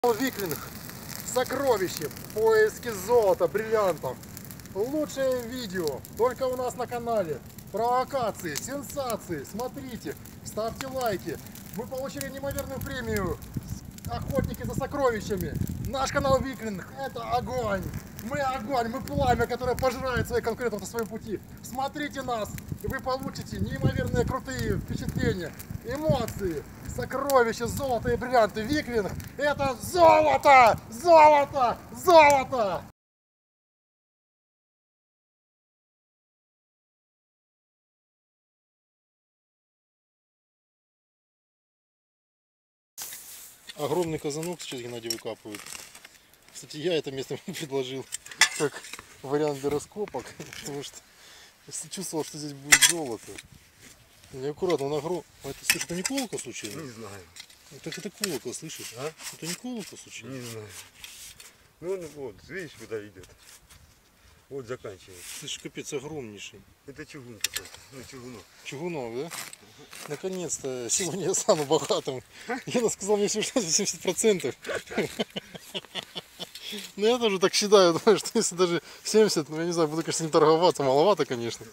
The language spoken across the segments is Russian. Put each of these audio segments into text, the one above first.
Виклинг, сокровище, поиски золота, бриллиантов. Лучшее видео только у нас на канале. Провокации, сенсации. Смотрите, ставьте лайки. Мы получили неимоверную премию. Охотники за сокровищами. Наш канал Виклинг — это огонь. Мы огонь, мы пламя, которое пожирает своих конкурентов на своем пути. Смотрите нас, и вы получите неимоверные крутые впечатления, эмоции, сокровища, золото и бриллианты. Виклинг — это золото! Золото! Золото! Огромный казанок сейчас Геннадий выкапывает. Кстати, я это место ему предложил как вариант для раскопок, потому что если чувствовал, что здесь будет золото. Неаккуратно, он огромный. Это, слушай, это не колокол случайно? Не знаю. Так это колокол, слышишь? А? Это не колокол случайно? Не знаю. Ну вот, видишь, куда идет. Вот заканчивается. Слышишь, капец, огромнейший. Это чугун какой-то. Ну, чугунок. Чугунок, да? Наконец-то, сегодня я стану богатым. Гена сказал мне все, что 70%. Ну я тоже так считаю, думаю, что если даже 70, ну я не знаю, буду, конечно, не торговаться, маловато, конечно.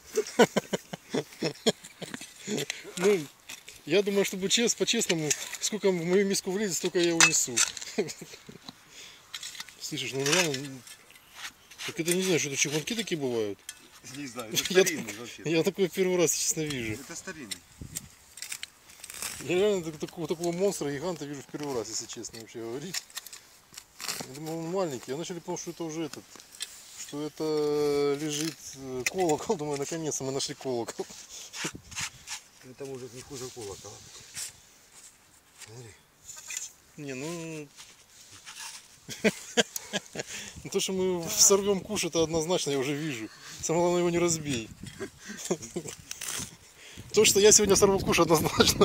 Ну, я думаю, что по-честному, сколько в мою миску влезет, столько я унесу. Слышишь, ну реально, так это не знаю, что это чугунки такие бывают. Не знаю, это старинный вообще. Я такой первый раз, честно, вижу. Это старинный. Я реально такого монстра, гиганта вижу в первый раз, если честно вообще говорить. Я думал, он маленький. Я начали помнить, что это уже этот, что это лежит колокол. Думаю, наконец-то мы нашли колокол. Это может не хуже колокола. Смотри. Не, ну... То, что мы сорвем куш, это однозначно, я уже вижу. Самое главное, его не разбей. То, что я сегодня сорву куш, однозначно.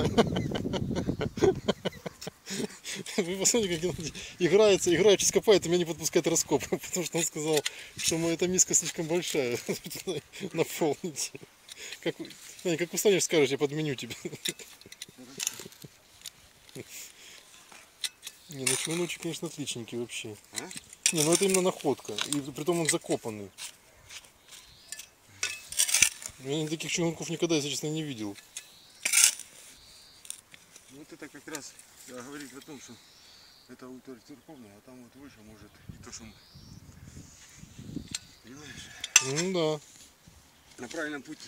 Вы посмотрите, как Геннадий играется, играючись копает, и меня не подпускает раскоп. Потому что он сказал, что эта миска слишком большая. Наполнить. Как устанешь, скажешь, я подменю тебе. Не, ну чугуночек, конечно, отличненький вообще. А? Не, ну это именно находка. И притом он закопанный. Я таких чугунков никогда, если честно, не видел. Вот это как раз говорит о том, что это аудитория церковная, а там вот выше может и то, что... Понимаешь? Ну да. На правильном пути.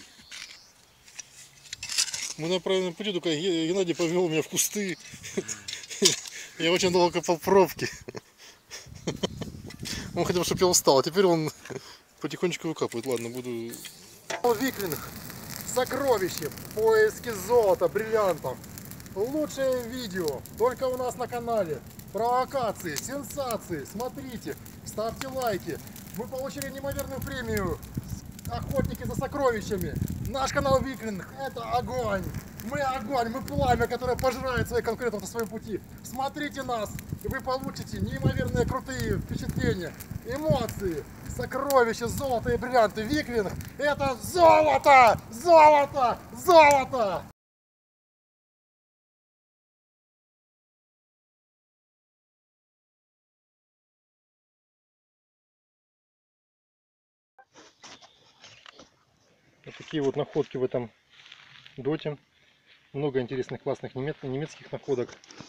Мы на правильном пути, только Геннадий повел меня в кусты. Я очень долго копал пробки. Он хотел, чтобы я устал, а теперь он потихонечку выкапывает. Ладно, буду... Виклинг, сокровище, поиски золота, бриллиантов. Лучшее видео только у нас на канале. Провокации, сенсации. Смотрите, ставьте лайки. Мы получили неимоверную премию. Охотники за сокровищами. Наш канал Виклинг — это огонь. Мы огонь, мы пламя, которое пожирает своих конкурентов на своем пути. Смотрите нас, и вы получите неимоверные крутые впечатления, эмоции, сокровища, золото и бриллианты. Виклинг — это золото! Золото! Золото! Вот такие вот находки в этом доте. Много интересных, классных немецких находок.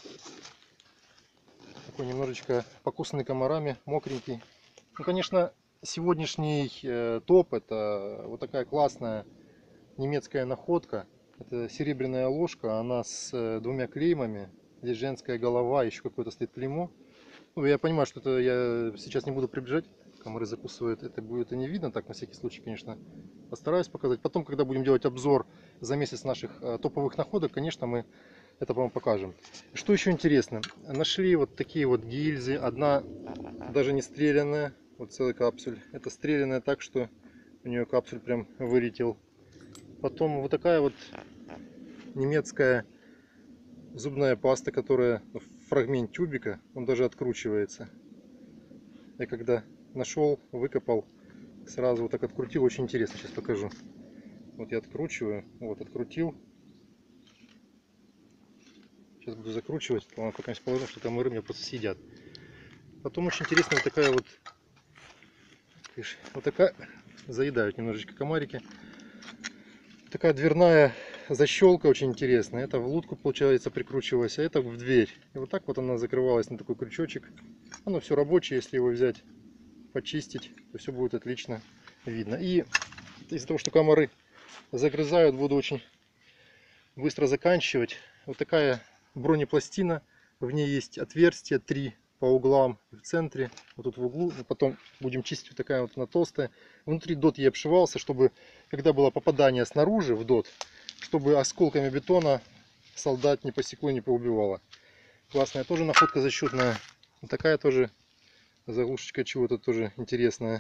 Такой немножечко покусанный комарами, мокренький. Ну, конечно, сегодняшний топ — это вот такая классная немецкая находка. Это серебряная ложка, она с двумя клеймами. Здесь женская голова, еще какое-то стоит клеймо. Ну, я понимаю, что это я сейчас не буду приближать. Комары закусывают, это будет и не видно. Так, на всякий случай, конечно, постараюсь показать. Потом, когда будем делать обзор за месяц наших топовых находок, конечно, мы это вам покажем. Что еще интересно? Нашли вот такие вот гильзы. Одна даже не стрелянная. Вот целый капсуль. Это стрелянная так, что у нее капсуль прям вылетел. Потом вот такая вот немецкая зубная паста, которая фрагмент тюбика. Он даже откручивается. Я когда нашел, выкопал, сразу вот так открутил. Очень интересно, сейчас покажу. Вот я откручиваю, вот открутил. Сейчас буду закручивать, пока не положу, что комары меня просто съедят. Потом очень интересная вот такая вот, видишь, вот такая, заедают немножечко комарики. Такая дверная защелка очень интересная. Это в лодку, получается, прикручивалась, а это в дверь. И вот так вот она закрывалась на такой крючочек. Оно все рабочее, если его взять, почистить, то все будет отлично видно. И из-за того, что комары загрызают, буду очень быстро заканчивать. Вот такая бронепластина. В ней есть отверстия 3 по углам в центре, вот тут в углу. Потом будем чистить. Вот такая вот она толстая. Внутри дот ей обшивался, чтобы, когда было попадание снаружи в дот, чтобы осколками бетона солдат не посекло, не поубивало. Классная тоже находка защитная. Вот такая тоже заглушечка чего-то тоже интересная.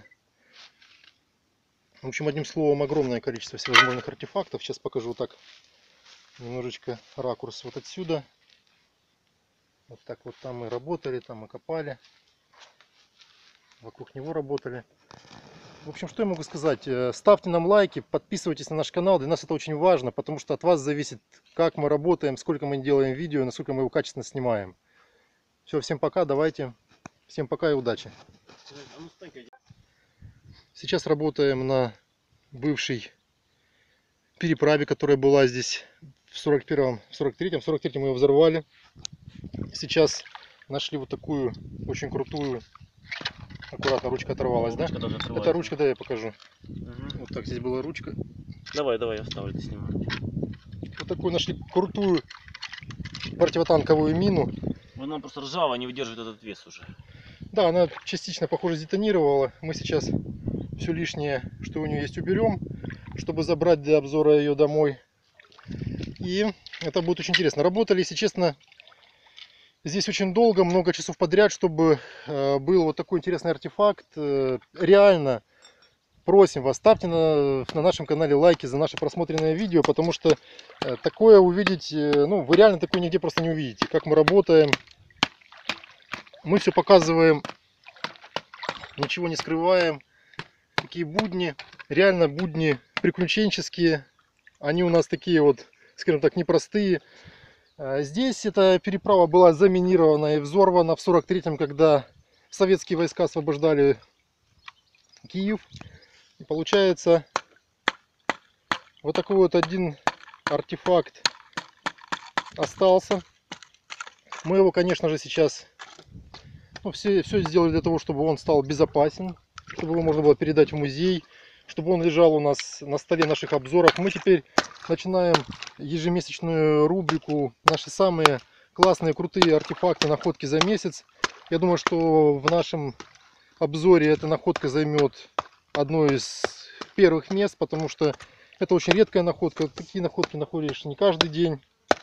В общем, одним словом, огромное количество всевозможных артефактов. Сейчас покажу так немножечко ракурс вот отсюда. Вот так вот там мы работали, там мы копали. Вокруг него работали. В общем, что я могу сказать? Ставьте нам лайки, подписывайтесь на наш канал. Для нас это очень важно, потому что от вас зависит, как мы работаем, сколько мы делаем видео, насколько мы его качественно снимаем. Все, всем пока, давайте. Всем пока и удачи. Сейчас работаем на бывшей переправе, которая была здесь в 41-м, в 43-м мы ее взорвали. Сейчас нашли вот такую очень крутую. Аккуратно, ручка оторвалась, да? Это ручка, да, я покажу. Угу. Вот так, здесь была ручка. Давай, я вставлю, ты снимай. Вот такую нашли крутую противотанковую мину. Она просто ржавая, не выдерживает этот вес уже. Да, она частично, похоже, сдетонировала. Мы сейчас все лишнее, что у нее есть, уберем, чтобы забрать для обзора ее домой. И это будет очень интересно. Работали, если честно, здесь очень долго, много часов подряд, чтобы был вот такой интересный артефакт. Реально просим вас, ставьте на нашем канале лайки за наше просмотренное видео, потому что такое увидеть, ну, вы реально такое нигде просто не увидите. Как мы работаем, мы все показываем, ничего не скрываем. Такие будни, реально будни приключенческие, они у нас такие вот, скажем так, непростые. Здесь эта переправа была заминирована и взорвана в 43-м, когда советские войска освобождали Киев. И получается, вот такой вот один артефакт остался. Мы его, конечно же, сейчас все сделали для того, чтобы он стал безопасен, чтобы его можно было передать в музей, чтобы он лежал у нас на столе наших обзоров. Мы теперь начинаем ежемесячную рубрику «Наши самые классные, крутые артефакты, находки за месяц». Я думаю, что в нашем обзоре эта находка займет одно из первых мест, потому что это очень редкая находка. Такие находки находишь не каждый день.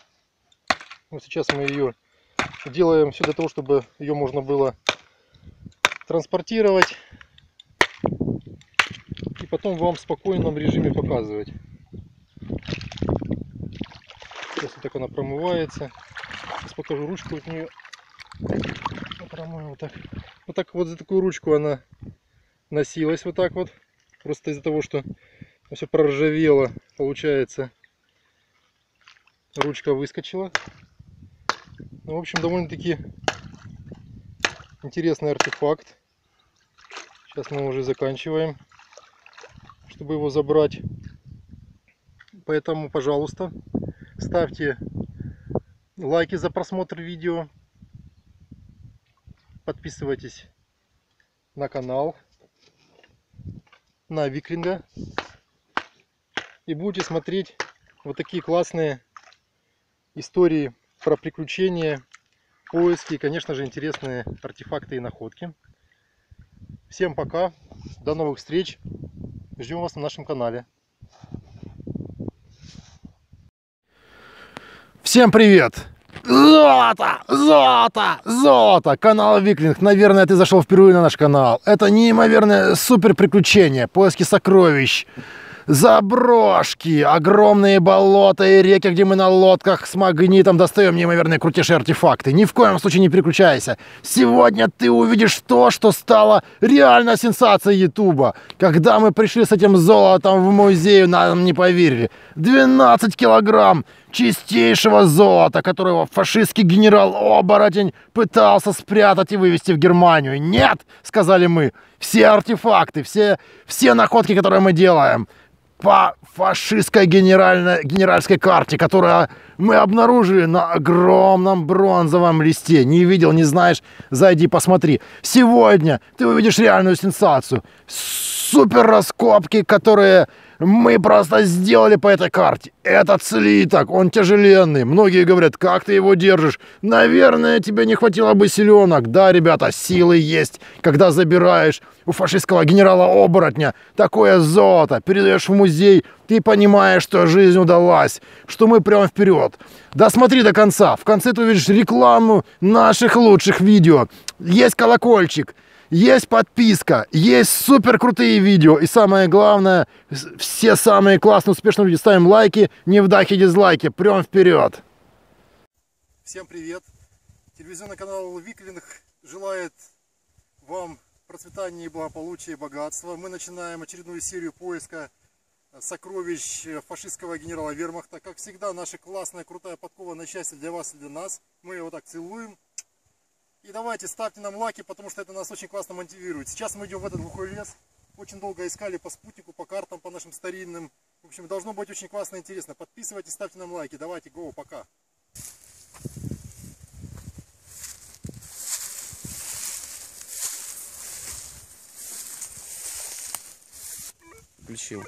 Вот сейчас мы ее делаем все для того, чтобы ее можно было транспортировать и потом вам в спокойном режиме показывать. Сейчас вот так она промывается. Сейчас покажу ручку от нее. Промою вот так. Вот так вот за такую ручку она носилась вот так вот. Просто из-за того, что все проржавело, получается, ручка выскочила. Ну, в общем, довольно-таки интересный артефакт. Сейчас мы уже заканчиваем, чтобы его забрать. Поэтому, пожалуйста, ставьте лайки за просмотр видео. Подписывайтесь на канал, на Виклинга. И будете смотреть вот такие классные истории про приключения, поиски и, конечно же, интересные артефакты и находки. Всем пока, до новых встреч, ждем вас на нашем канале. Всем привет! Золото! Золото! Золото! Канал Виклинг. Наверное, ты зашел впервые на наш канал. Это неимоверное супер приключение, поиски сокровищ, заброшки, огромные болота и реки, где мы на лодках с магнитом достаем неимоверные крутейшие артефакты. Ни в коем случае не переключайся. Сегодня ты увидишь то, что стало реально сенсацией Ютуба. Когда мы пришли с этим золотом в музей, нам не поверили. 12 килограмм чистейшего золота, которого фашистский генерал-оборотень пытался спрятать и вывезти в Германию. Нет, сказали мы, все артефакты, все находки, которые мы делаем по фашистской генеральской карте, которую мы обнаружили на огромном бронзовом листе. Не видел, не знаешь, зайди посмотри. Сегодня ты увидишь реальную сенсацию. Супер раскопки, которые мы просто сделали по этой карте. Этот слиток, он тяжеленный. Многие говорят, как ты его держишь? Наверное, тебе не хватило бы силенок. Да, ребята, силы есть, когда забираешь у фашистского генерала-оборотня такое золото, передаешь в музей, ты понимаешь, что жизнь удалась, что мы прям вперед. Досмотри до конца. В конце ты увидишь рекламу наших лучших видео. Есть колокольчик. Есть подписка, есть супер крутые видео. И самое главное, все самые классные, успешные люди. Ставим лайки, не вдахи, дизлайки. Прям вперед. Всем привет! Телевизионный канал Виклинг желает вам процветания, благополучия и богатства. Мы начинаем очередную серию поиска сокровищ фашистского генерала Вермахта. Как всегда, наша классная, крутая, подкованная счастье для вас и для нас. Мы его так целуем. И давайте ставьте нам лайки, потому что это нас очень классно мотивирует. Сейчас мы идем в этот глухой лес. Очень долго искали по спутнику, по картам, по нашим старинным. В общем, должно быть очень классно и интересно. Подписывайтесь, ставьте нам лайки. Давайте, гоу, пока. Включил.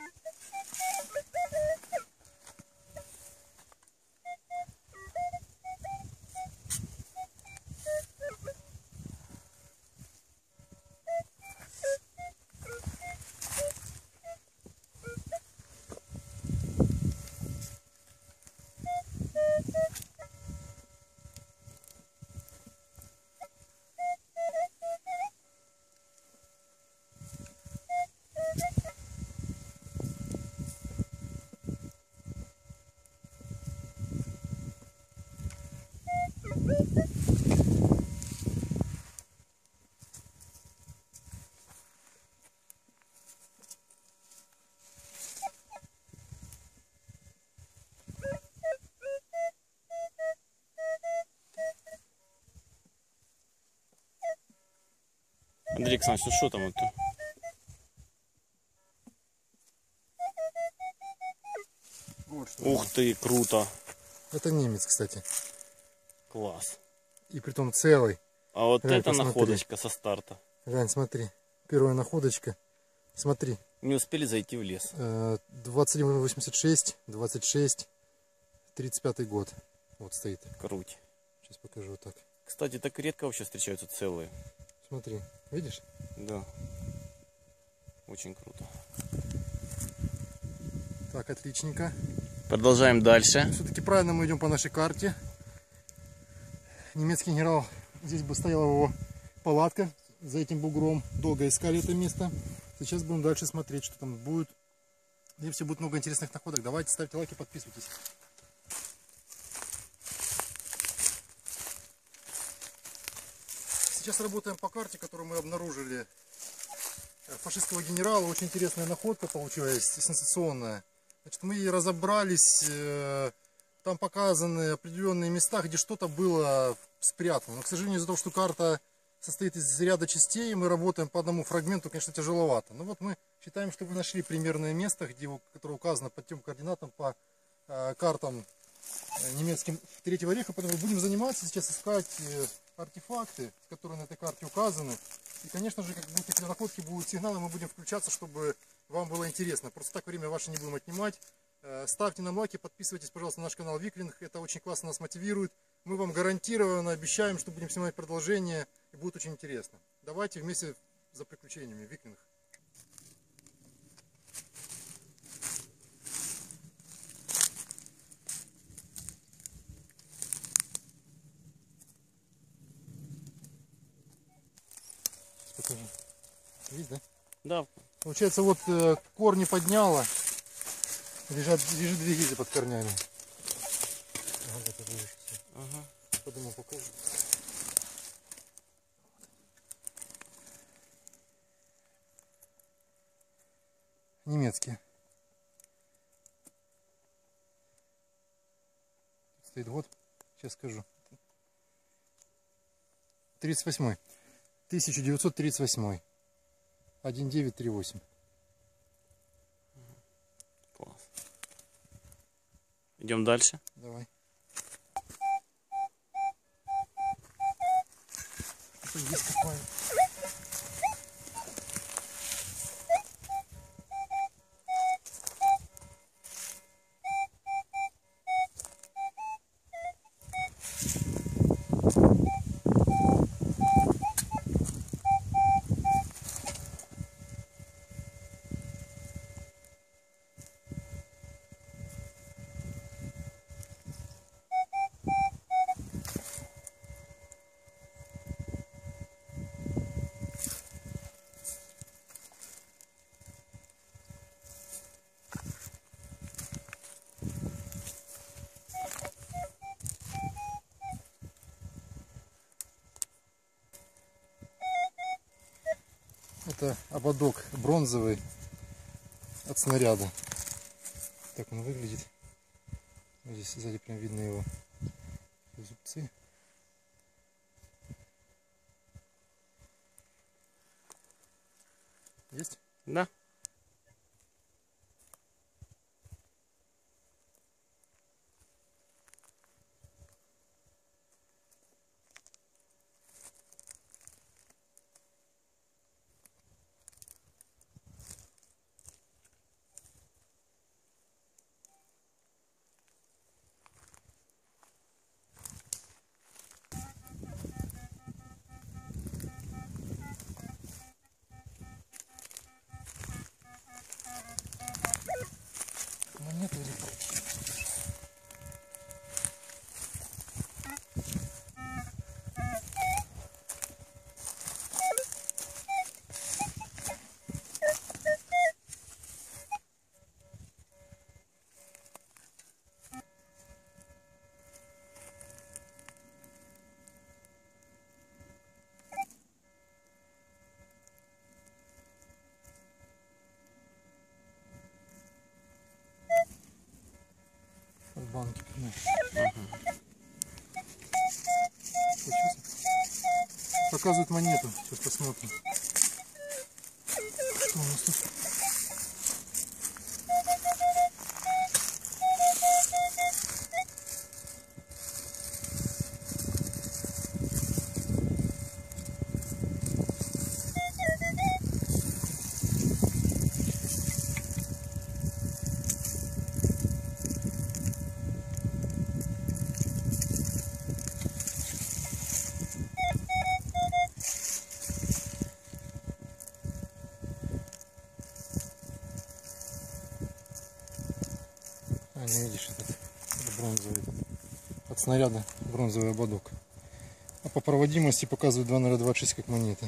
Андрей Александрович, ну что там это? Вот что. Ух ты, круто. Это немец, кстати. Класс. И притом целый. А вот Глянь, это посмотри. находочка со старта. Глянь, смотри. Первая находочка. Смотри. Не успели зайти в лес. 2186, 26, 35 год. Вот стоит. Круть. Сейчас покажу вот так. Кстати, так редко вообще встречаются целые. Смотри, видишь? Да. Очень круто. Так, отличненько. Продолжаем дальше. Все-таки правильно мы идем по нашей карте. Немецкий генерал, здесь бы стояла его палатка за этим бугром. Долго искали это место. Сейчас будем дальше смотреть, что там будет. Здесь все будет много интересных находок. Давайте ставьте лайки, подписывайтесь. Сейчас работаем по карте, которую мы обнаружили фашистского генерала. Очень интересная находка получилась, сенсационная. Значит, мы разобрались, там показаны определенные места, где что-то было спрятано. Но, к сожалению, из-за того, что карта состоит из ряда частей, мы работаем по одному фрагменту, конечно, тяжеловато. Но вот мы считаем, что вы нашли примерное место, которое указано по тем координатам, по картам немецким Третьего рейха. Поэтому будем заниматься сейчас искать артефакты, которые на этой карте указаны. И, конечно же, как будут такие находки, будут сигналы, мы будем включаться, чтобы вам было интересно. Просто так время ваше не будем отнимать. Ставьте нам лайки, подписывайтесь, пожалуйста, на наш канал Виклинг. Это очень классно нас мотивирует. Мы вам гарантированно обещаем, что будем снимать продолжение. И будет очень интересно. Давайте вместе за приключениями. Виклинг. Покажи. Видишь, да? Да. Получается, вот корни подняла. Лежит двигатель под корнями. Ага. Подумал, покажу. Немецкие. стоит год? Сейчас скажу. 38-й. 1938. 1938. Класс. Идем дальше. Давай. Это есть такое. Это ободок бронзовый от снаряда. Так он выглядит. Вот здесь сзади прям видно его зубцы. Есть? Да. Монету или... От банки. Показывают монету. Сейчас посмотрим. Что у нас тут? Не видишь, это бронзовый, от снаряда бронзовый ободок. А по проводимости показывают 2,026 как монеты.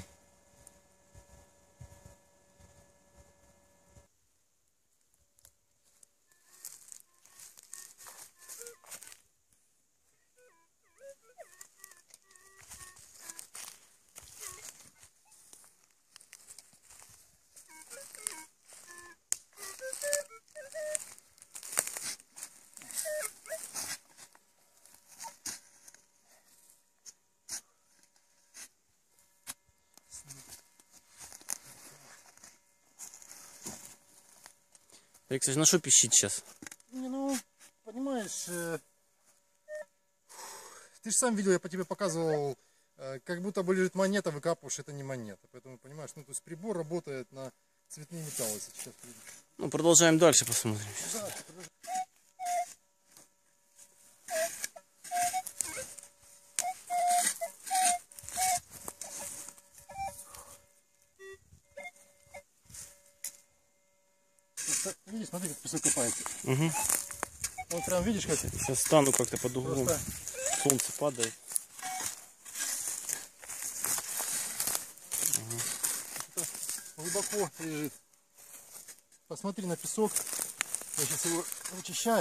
Алексей, на что пищит сейчас? Не, ну, понимаешь, ты же сам видел, я по тебе показывал, как будто бы лежит монета, выкапываешь, это не монета. Поэтому, понимаешь, ну, то есть прибор работает на цветные металлы сейчас. Ну, продолжаем дальше, посмотрим. Да, видишь, смотри, как песок копается. Угу. Вот прям видишь, как Сейчас стану как-то под углом. просто Солнце падает. глубоко лежит. Посмотри на песок. Я сейчас его вычищаю.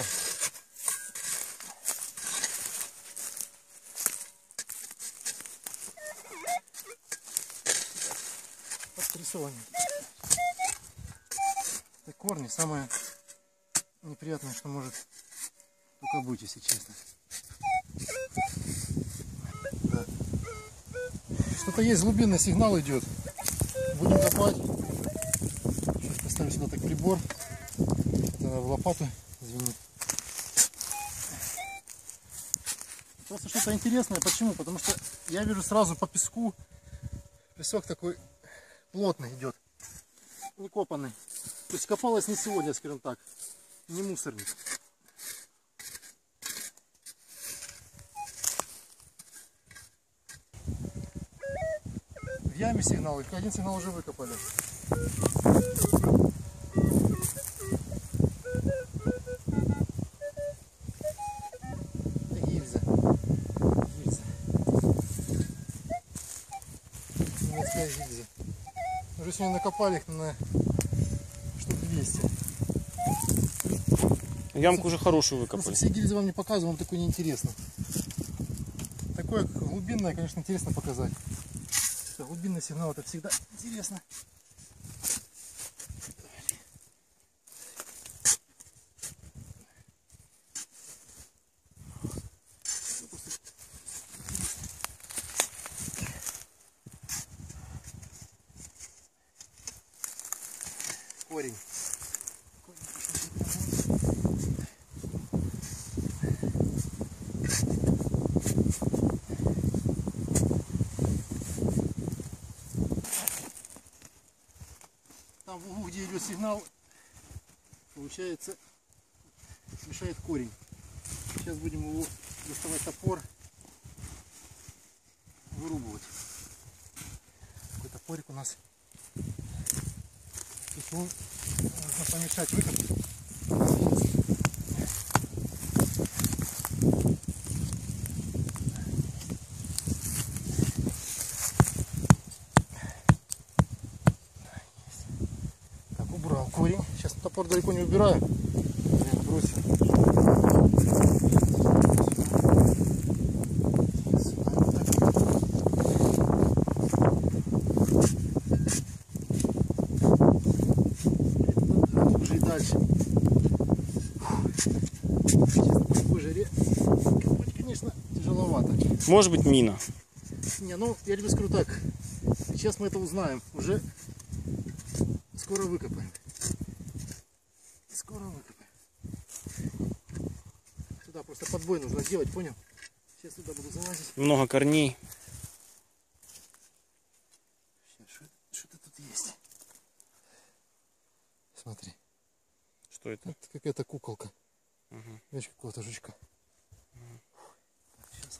Подпрессование. Это корни самое неприятное, что может только быть, если честно. Что-то есть, глубинный сигнал идет. Будем копать. Сейчас поставим сюда так прибор. В лопату, извини. Просто что-то интересное. Почему? Потому что я вижу сразу по песку. Песок такой плотный идет. Не копанный. То есть копалось не сегодня, скажем так. Не мусорник. В яме сигнал. И один сигнал уже выкопали. Гильза. Гильза. Немецкая гильза. Уже сегодня накопали их на штук 200. Ямку уже хорошую Просто выкопали. все гильзы вам не показываю, вам такое неинтересно. Такое глубинное, конечно, интересно показать. Глубинный сигнал это всегда интересно. Корень. Там в углу, где идет сигнал, получается, мешает корень. Сейчас будем его доставать топор, вырубывать. Такой топорик у нас. Нужно помешать выкопать. Так, убрал корень. Сейчас топор далеко не убираю. Бросил. Дальше. Честно, по такой жаре копать, конечно, тяжеловато. Может быть, мина. Не, ну я тебе скажу так. Сейчас мы это узнаем. Уже скоро выкопаем. Скоро выкопаем. Сюда просто подбой нужно сделать, понял? Сейчас сюда буду залазить. Много корней. Что-то тут есть. Смотри. Что это? Это какая-то куколка. Угу. Видишь, какого-то жучка. Так, сейчас.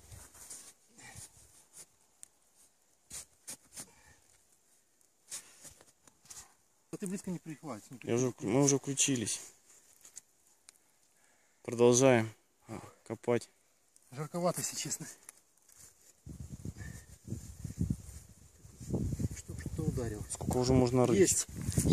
А ты близко не прихватишь. Мы уже включились. Продолжаем копать. Жарковато, если честно. Что ударил? Сколько уже можно рыть? Есть.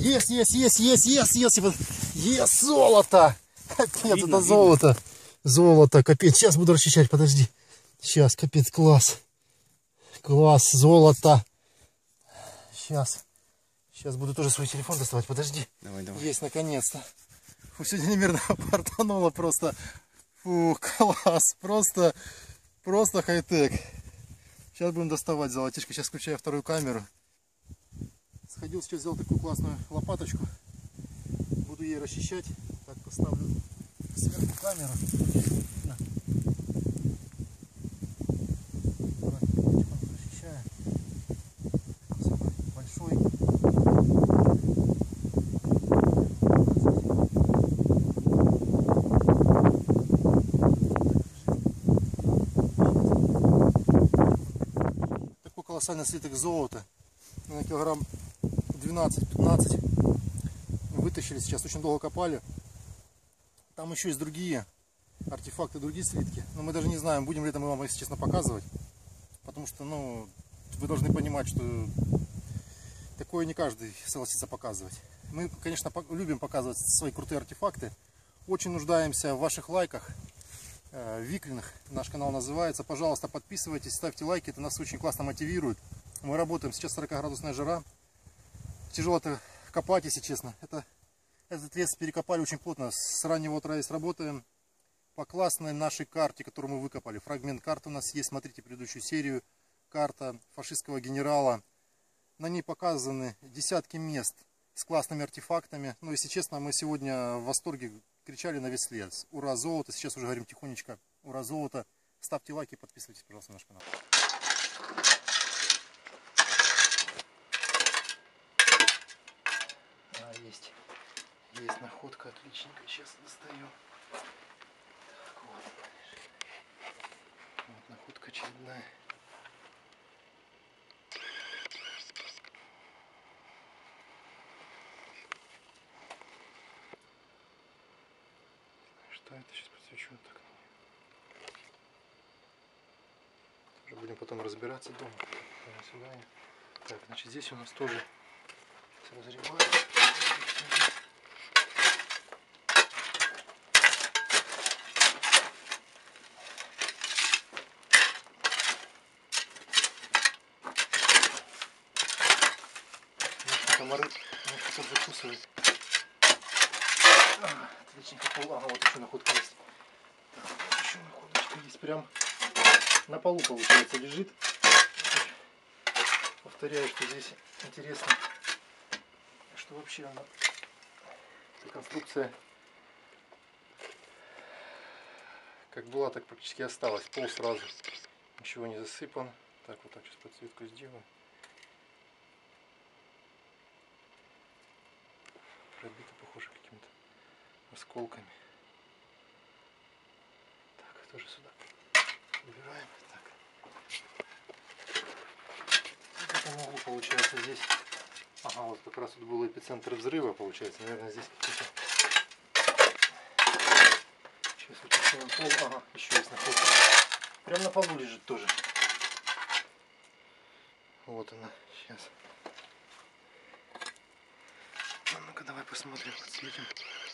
Есть золото. Капец, Видно, это золото. Золото, капец. Сейчас буду расчищать, подожди. Сейчас, капец, класс. Класс, золото. Сейчас. Сейчас буду тоже свой телефон доставать, подожди. Давай, давай. Есть, наконец-то. Фу, сегодня немерно портануло просто. Фу, класс. Просто хай-тек. Сейчас будем доставать золотишко. Сейчас включаю вторую камеру. Сходил, сейчас взял такую классную лопаточку. Буду ей расчищать. Так, поставлю сверху камеру. На. Потихоньку расчищаю. Большой. Такой колоссальный слиток золота. На килограмм 12-15 вытащили, сейчас очень долго копали. Там еще есть другие артефакты, другие слитки, но мы даже не знаем, будем ли это мы вам, если честно, показывать, потому что, ну, вы должны понимать, что такое не каждый согласится показывать. Мы, конечно, любим показывать свои крутые артефакты, очень нуждаемся в ваших лайках, виклинах, наш канал называется. Пожалуйста, подписывайтесь, ставьте лайки, это нас очень классно мотивирует. Мы работаем, сейчас 40-градусная жара. Тяжело это копать, если честно. Этот лес перекопали очень плотно. С раннего утра здесь работаем. По классной нашей карте, которую мы выкопали. Фрагмент карты у нас есть. Смотрите предыдущую серию. карта фашистского генерала. На ней показаны десятки мест с классными артефактами. Ну, если честно, мы сегодня в восторге кричали на весь лес. Ура, золото! Сейчас уже говорим тихонечко. Ура, золото! Ставьте лайки и подписывайтесь, пожалуйста, на наш канал. Есть. Есть находка, отличненько. Сейчас достаю. Так, вот. Вот находка очередная. Что это? Сейчас подсвечу вот так. Уже будем потом разбираться дома. Сюда. Так, значит, здесь у нас тоже разрывается. Комары что-то закусывают. Отличненько пол. Ага, вот еще находка есть. Так, вот еще находочка есть. Прям на полу, получается, лежит. Повторяю, что здесь интересно, что вообще она, эта конструкция как была, так практически осталась. Пол сразу, ничего не засыпан. Так, вот так сейчас подсветку сделаю. Пробито, похоже, какими-то осколками. Так, тоже сюда убираем. Так. В этом углу, получается, здесь. Ага, вот как раз тут был эпицентр взрыва, получается. Наверное, здесь какие-то. Сейчас вычищаем пол. Ага, еще есть находка. Прям на полу лежит тоже. Вот она. Сейчас. Ну-ка, давай посмотрим, подсветим.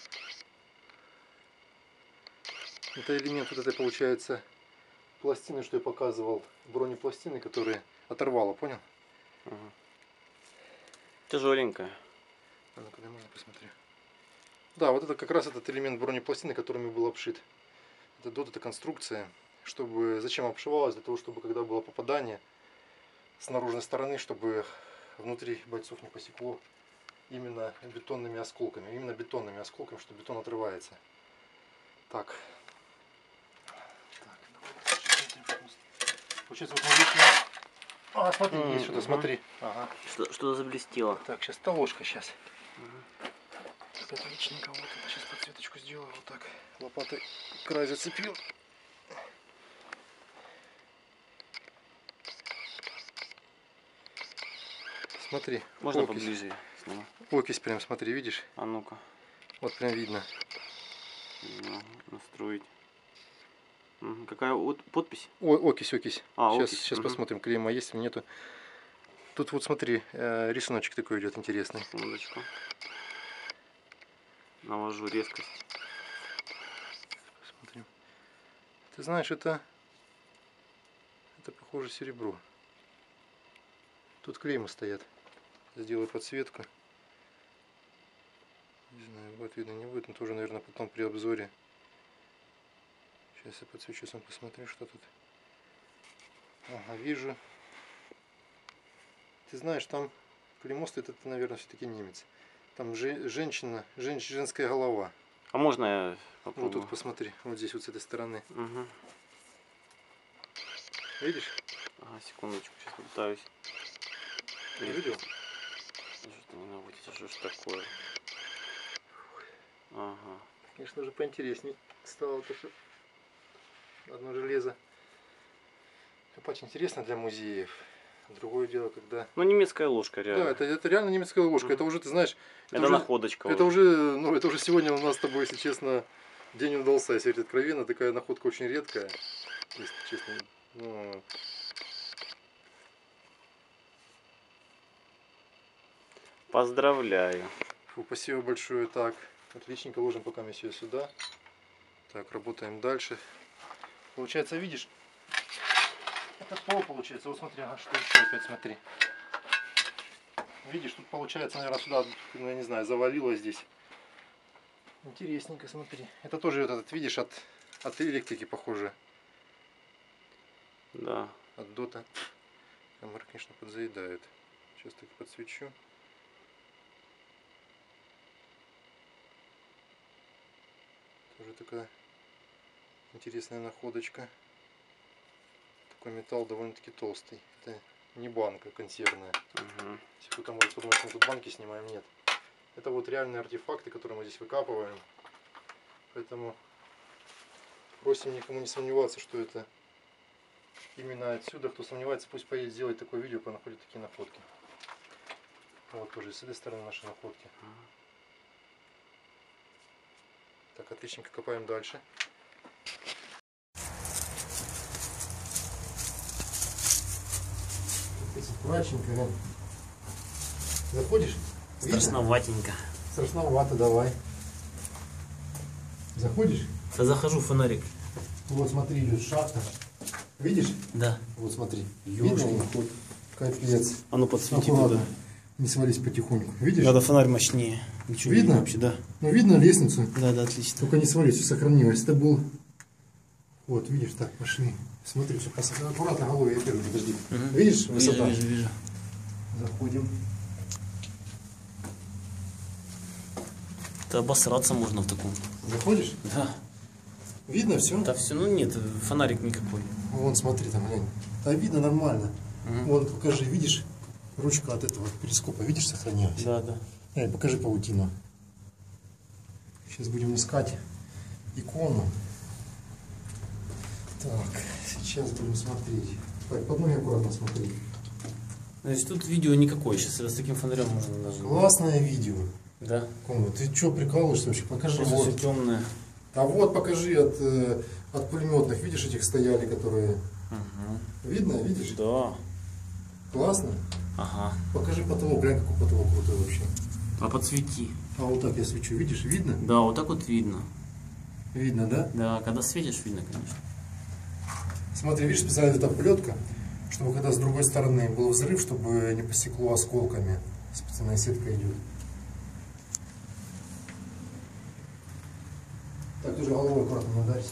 Это элемент вот этой, получается, пластины, что я показывал, бронепластины, которые оторвало, понял? Угу. Тяжеленькая. А ну-ка, дай можно посмотрю. Да, вот это как раз этот элемент бронепластины, которыми был обшит. Это дот, это конструкция. Чтобы, зачем обшивалась? Для того, чтобы когда было попадание с наружной стороны, чтобы внутри бойцов не посекло именно бетонными осколками. Именно бетонными осколками, что бетон отрывается. Так. Получается, вот мы а, смотри, есть что-то, смотри. Ага. Что-то заблестело. Так, сейчас та ложка, сейчас. Так, отличненько, вот это сейчас подсветочку сделаю, вот так. Лопатой край зацепил. Смотри. Можно окись. поближе сниму? Окись прям, смотри, видишь? А ну-ка. Вот прям видно. Настроить. Какая подпись? Окись, окись. А, сейчас окись. сейчас посмотрим, клейма есть или нету. Тут вот смотри, рисуночек такой идет интересный. Секундочку. Навожу резкость. Посмотрим. Ты знаешь, это похоже серебро. Тут клеймы стоят. Сделаю подсветку. Не знаю, будет видно, не будет, но тоже, наверное, потом при обзоре. Сейчас я подсвечу, сам посмотрю, что тут. Ага, вижу. Ты знаешь, там клеймо стоит, это, наверное, все-таки немец. Там женщина, женская голова. А можно я попробую? Вот тут посмотри, вот здесь вот с этой стороны. Угу. Видишь? Ага, секундочку, сейчас попытаюсь. Не видел? Что-то не наводится, что ж такое? Ага. Конечно же, поинтересней стало то, что одно железо. Копать интересно для музеев. Другое дело, когда... Ну, немецкая ложка, реально. Да, это реально немецкая ложка. Это уже, ты знаешь... Это уже, находочка. Это уже, ну, это уже сегодня у нас с тобой, если честно, день удался, если говорить откровенно. Такая находка очень редкая, если честно. Но... Поздравляю. Фу, спасибо большое. Так, отличненько, ложим пока мы все сюда. Так, работаем дальше. Получается, видишь, это пол получается. Вот смотри, ага, что еще опять смотри. Видишь, тут получается, наверное, сюда, ну, я не знаю, завалилось здесь. Интересненько, смотри. Это тоже вот этот, видишь, от электрики похоже. Да. От дота. Камера, конечно, подзаедает. Сейчас так подсвечу. Тоже такая интересная находочка. Такой металл довольно-таки толстый. Это не банка консервная. Угу. Если кто-то может подумать, что мы тут банки снимаем, нет. Это вот реальные артефакты, которые мы здесь выкапываем. Поэтому просим никому не сомневаться, что это именно отсюда. Кто сомневается, пусть поедет сделать такое видео, понаходит такие находки. Вот тоже с этой стороны наши находки. Так, отличненько, копаем дальше. Аккуратненько, Лен. Заходишь? Страшноватенько. Страшновато, давай. Заходишь? Да захожу, фонарик. Вот смотри, идет шахта. Видишь? Да. Вот смотри. Ёшкин Видно? кот. Капец. А ну подсвети Аккуратно. туда. Не свались потихоньку. Видишь? Надо фонарь мощнее. Ничего Видно? не вообще, да. Ну видно лестницу. Да, да, отлично. Только не свались, все сохранилось. Это был... Вот, видишь, так, пошли. Смотри, все посадка. Аккуратно головой, я первый, подожди. Угу. Видишь, высота? Вижу. Заходим. Да обосраться можно в таком. Заходишь? Да. Видно все? Да все, ну нет, фонарик никакой. Вон, смотри, там, глянь. Да видно нормально. Угу. Вон, покажи, видишь? Ручка от этого перископа, видишь, сохранилась? Да, да. Покажи паутину. Сейчас будем искать икону. Так, сейчас будем смотреть. Под ноги аккуратно смотри. Значит, тут видео никакое. Сейчас с таким фонарем можно даже. Классное видео. Да. Кома, ты что прикалываешься вообще? Покажи. Просто Вот. все темное. А вот покажи от пулеметных. Видишь, этих стояли, которые... Угу. Видно? Видишь? Да. Классно. Ага. Покажи потолок. Глянь, какой потолок крутой вообще. А подсвети. А вот так я свечу. Видишь? Видно? Да, вот так вот видно. Видно, да? Да, когда светишь, видно, конечно. Смотри, видишь, специально эта плетка, чтобы когда с другой стороны был взрыв, чтобы не посекло осколками. Специальная сетка идет. Так, тоже головой аккуратно не ударься.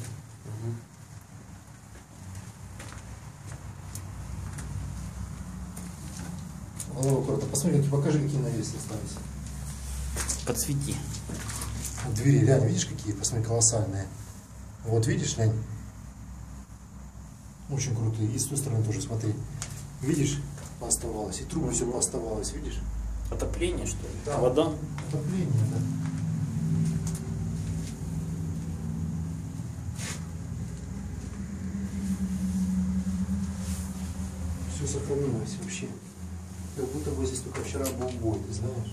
Головой аккуратно. Посмотри, покажи, какие навесы остались. Подсвети. Двери, глянь, видишь, какие? Посмотри, колоссальные. Вот видишь, глянь. Очень крутые. И с той стороны тоже, смотри. Видишь, пооставалось. И трубы все пооставалось, видишь? Отопление, что ли? Да. Вода? Отопление, да. Все сохранилось вообще. Как будто бы здесь только вчера был бой, ты знаешь?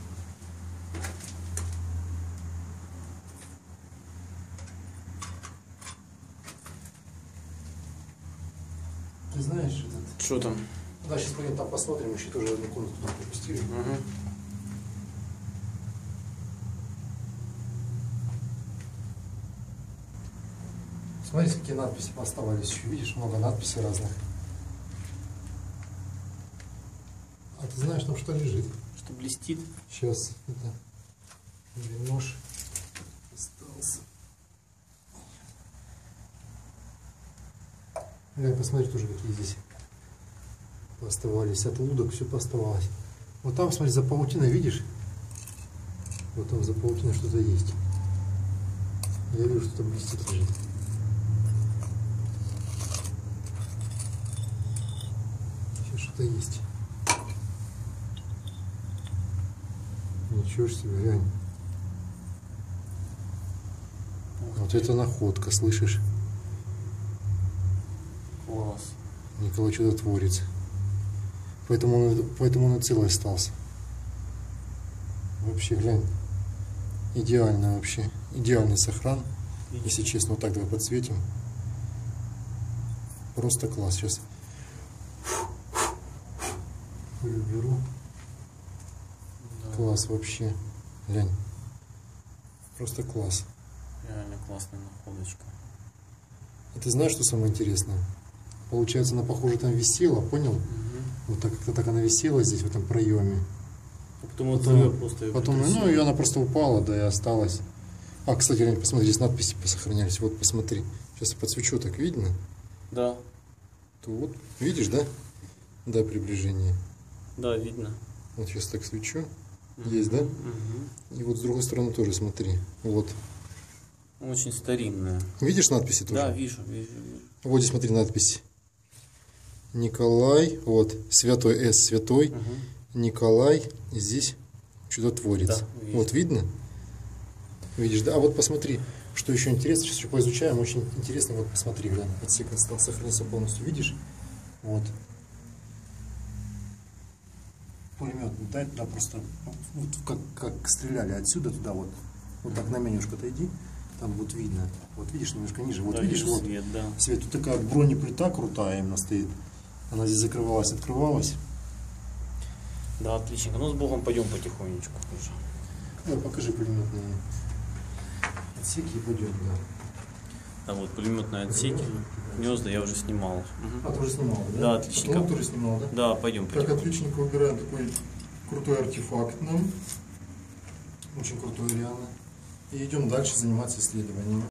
Ты знаешь, этот... Что там? Да, сейчас пойдем там посмотрим, еще тоже одну комнату там пропустили. Угу. Смотри, какие надписи оставались еще. Видишь, много надписей разных. А ты знаешь, там что лежит? Что блестит? Сейчас это нож остался. Глянь, посмотри тоже, какие здесь оставались. От лудок все поставалось. Вот там, смотри, за паутиной, видишь? Вот там за паутиной что-то есть. Я вижу, что там блестит лежит. Сейчас что-то есть. Ничего себе, глянь. Вот это находка, слышишь? Класс. Николай Чудотворец. Поэтому он и целый остался. Вообще, глянь. Идеально вообще. Идеальный сохран. Если честно, вот так давай подсветим. Просто класс. Сейчас беру. Да. Класс вообще. Глянь. Просто класс. Реально классная находочка. А ты знаешь, что самое интересное? Получается, она, похоже, там висела, понял? Угу. Вот так, как-то так она висела здесь, в этом проеме. А потом вот ее просто... Потом, ну, и она просто упала, да, и осталась. А, кстати, Лень, посмотри, здесь надписи посохранялись. Вот, посмотри. Сейчас я подсвечу, так видно? Да. То вот, видишь, да? Да, приближение. Да, видно. Вот сейчас так свечу. Есть, да? Угу. И вот с другой стороны тоже смотри. Вот. Очень старинная. Видишь надписи тоже? Да, вижу. Вот здесь смотри надпись. Николай, вот, святой С, святой, Угу. Николай, и здесь чудотворец. Да, вижу. Вот видно? Видишь, да? А вот посмотри, что еще интересно, сейчас еще поизучаем, очень интересно, вот посмотри, глянь, отсек стал сохранился полностью, видишь? Вот. Пулемет, дай туда просто, вот как стреляли отсюда туда, вот так на менюшку отойди, там будет видно, вот видишь, немножко ниже, вот Да, видишь, вижу вот свет, да. свет, тут такая бронеплита крутая именно стоит, она здесь закрывалась, открывалась. Да, отлично. Ну, с Богом пойдем потихонечку уже. Ну, покажи пулеметные отсеки и пойдем, да. Да, вот пулеметные отсеки. Гнезда я уже снимал. Мгм. А, ты уже снимал, да? Да, отлично. Потом тоже снимал, да? Да, пойдем. Как отличника выбираем такой крутой артефакт нам. Очень крутой реально. И идем дальше заниматься исследованиями.